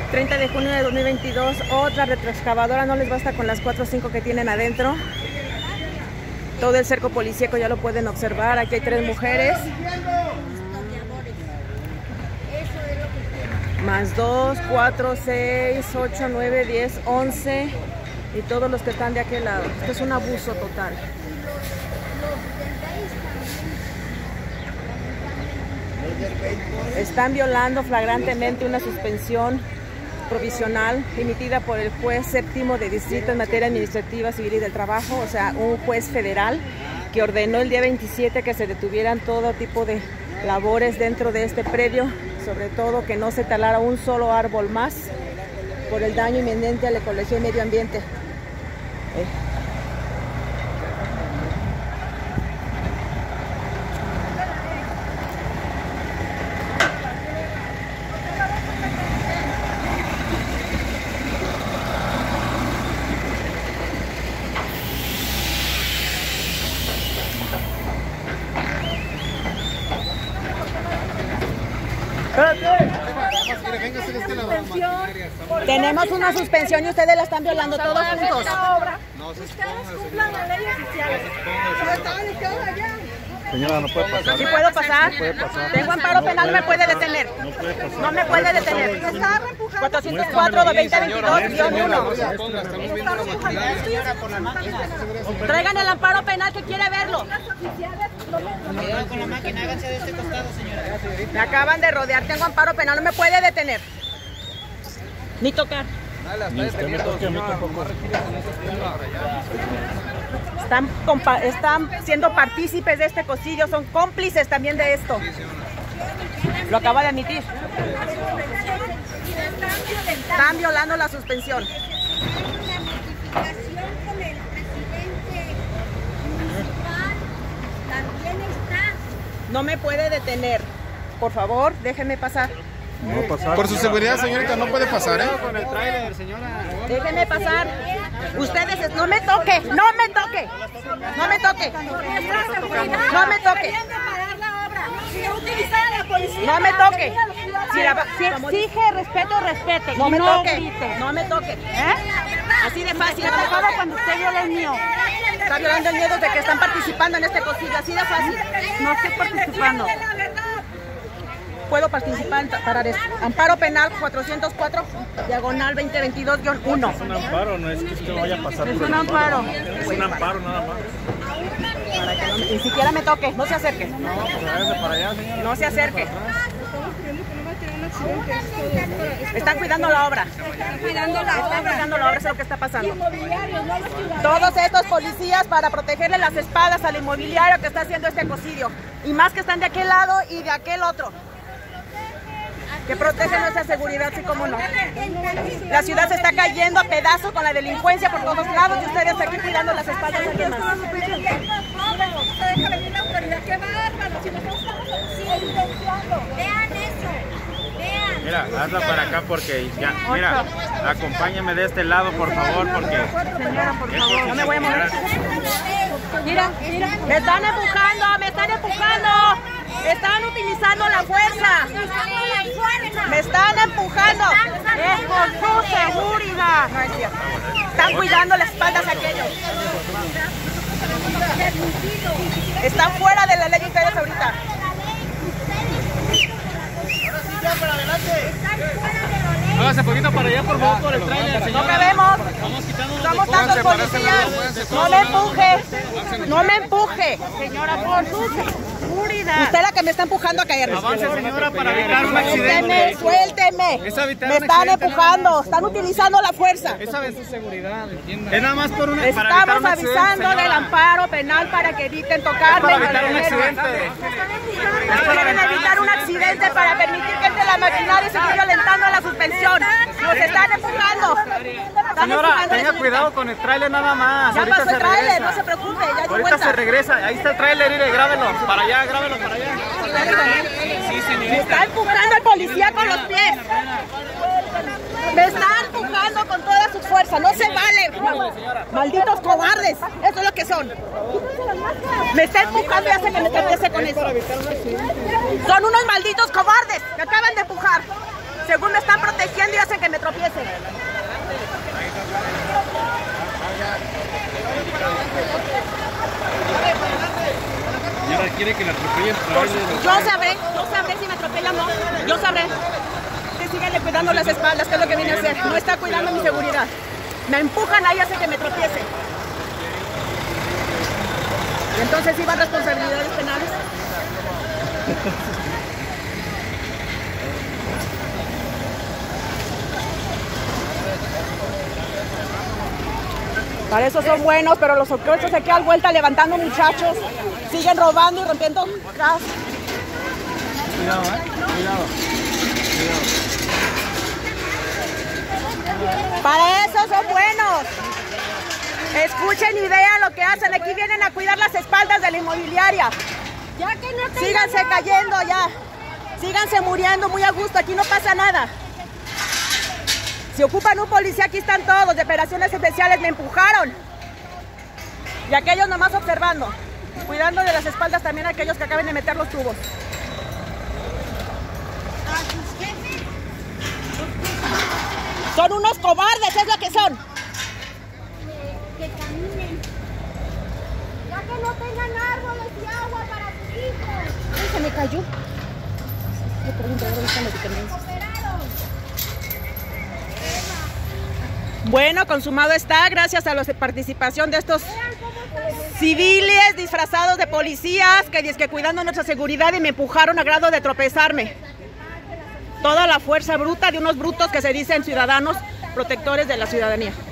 30 de junio de 2022, otra retroexcavadora, no les basta con las 4 o 5 que tienen adentro. Todo el cerco policíaco ya lo pueden observar, aquí hay 3 mujeres. Más 2, 4, 6, 8, 9, 10, 11 y todos los que están de aquel lado. Esto es un abuso total. Están violando flagrantemente una suspensión provisional emitida por el juez séptimo de distrito en materia administrativa, civil y del trabajo, o sea, un juez federal que ordenó el día 27 que se detuvieran todo tipo de labores dentro de este predio, sobre todo que no se talara un solo árbol más por el daño inminente a la ecología y medio ambiente. Tenemos una suspensión y ustedes la están violando todos juntos. Ustedes cumplan la ley oficial. Señora, no puede pasar. ¿Sí puedo pasar? No puede pasar. Tengo amparo penal, no me puede detener. No puede pasar. No me puede detener. 404-2022-1. Traigan el amparo penal que quiere verlo. Cuidado con la máquina, háganse de este costado, señora. Me acaban de rodear, tengo amparo penal, no me puede detener. Ni tocar. Están siendo partícipes de este cosillo, son cómplices también de esto. Lo acaba de admitir. Están violando la suspensión. No me puede detener. Por favor, déjenme pasar. No pasar. Por su seguridad, señorita, no puede pasar, ¿eh? Con el tráiler, señora. Déjenme pasar. Ustedes, no me toque, no me toque. No me toque. No me toque. No me toque. Si exige respeto, respete. No me toque. No me toque. Así de fácil. Cuando usted viola el mío. Está violando el miedo de que están participando en este cosillo. Así de fácil. No estoy participando. Puedo participar para esto. Amparo penal 404, diagonal 2022-1. Es un amparo, no es que usted vaya a pasar. Es un amparo. Es un amparo nada más. Para que ni siquiera me toque, no se acerque. No, pues váyase para allá, señora. No se acerque. Están cuidando la obra. Están cuidando la obra, eso es lo que está pasando. Todos estos policías para protegerle las espaldas al inmobiliario que está haciendo este ecocidio. Y más que están de aquel lado y de aquel otro. Que protegen nuestra seguridad, sí como no. La ciudad se está cayendo a pedazos con la delincuencia por todos lados y ustedes aquí cuidando las espaldas de alguien más. Vean eso. Vean. Mira, hazla para acá porque ya, mira, acompáñame de este lado, por favor, porque... Señora, por favor, no me voy a mover. Mira, me están empujando, me están empujando. Están utilizando la fuerza. Me están empujando. Es por su seguridad. No es cierto. Están cuidando las espaldas a aquellos. Están fuera de la ley ustedes ahorita. Hágase poquito para allá, por favor, por el tráiler, No señora. cabemos. Vamos quitándonos de Somos tantos policías. No me empuje. No me empuje. Señora, por su seguridad. Usted es la que me está empujando a caer. avance, señora, para evitar un accidente. Suélteme. Es evitar Me un están accidente, empujando. Están utilizando la fuerza. Esa es su seguridad, entienda. Es nada más por una... para evitar Estamos un accidente, avisando del señora. amparo penal para que eviten tocarme. Para evitar un accidente. Quieren evitar un accidente para permitir que entre la maquinaria y seguir violentando la suspensión. Nos están empujando. Están Señora, empujando tenga la cuidado con el tráiler nada más. Ya Ahorita pasó se el tráiler, regresa. no se preocupe, ya di Ahorita vuelta. se regresa. Ahí está el tráiler, mire, grábelo. Para allá, grábelo para allá. Sí, Me señorita. está empujando el policía con los pies. Me está empujando con toda su fuerza. No se vale. Malditos cobardes. Eso es lo que son. Me está empujando y hace que me tropiece con eso. Son unos malditos cobardes. Me acaban de empujar. Según me están protegiendo y hacen que me tropiece. Señora, ¿quiere que la atropellen? Yo sabré si me atropellan o no. Yo sabré. Que síganle cuidando las espaldas, que es lo que viene a hacer. No está cuidando mi seguridad. Me empujan ahí, hace que me tropiece. Y entonces iban responsabilidades penales. Para eso son buenos, pero los otros se quedan vuelta levantando muchachos. Siguen robando y rompiendo casas. Cuidado, cuidado. Para eso son buenos. Escuchen y vean lo que hacen. Aquí vienen a cuidar las espaldas de la inmobiliaria. Síganse cayendo ya. Síganse muriendo muy a gusto. Aquí no pasa nada. Si ocupan un policía, aquí están todos de operaciones especiales. Me empujaron. Y aquellos nomás observando. Cuidando de las espaldas también a aquellos que acaben de meter los tubos. Son unos cobardes, es lo que son. Que caminen. Ya que no tengan árboles y agua para sus hijos. Ay, se me cayó. Le pregunto, ¿dónde están los dependencias? Bueno, consumado está gracias a la participación de estos civiles disfrazados de policías que dicen que cuidando nuestra seguridad y me empujaron a grado de tropezarme. Toda la fuerza bruta de unos brutos que se dicen ciudadanos protectores de la ciudadanía.